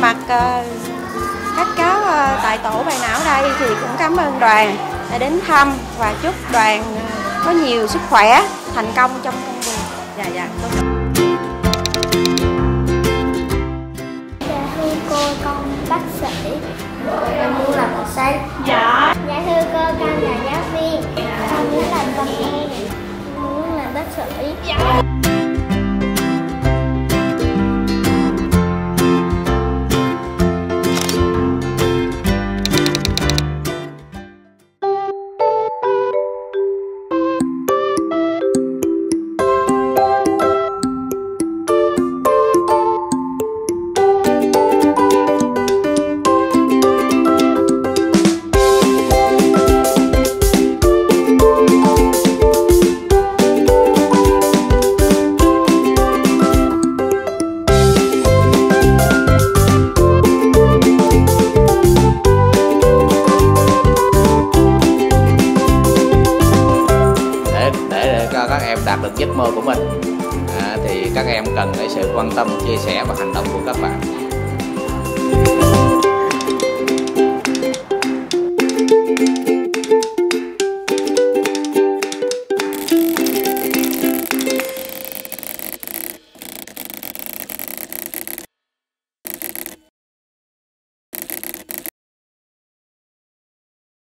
mặt các cháu tại tổ bài não đây thì cũng cảm ơn đoàn đã đến thăm và chúc đoàn có nhiều sức khỏe, thành công trong công việc. Dạ. Thưa cô, con bác sĩ, con muốn làm bác sĩ. Dạ. Dạ thưa cô, con là giáo viên, con muốn làm công an, muốn làm bác sĩ. Dạ. Cho các em đạt được giấc mơ của mình thì các em cần cái sự quan tâm, chia sẻ và hành động của các bạn.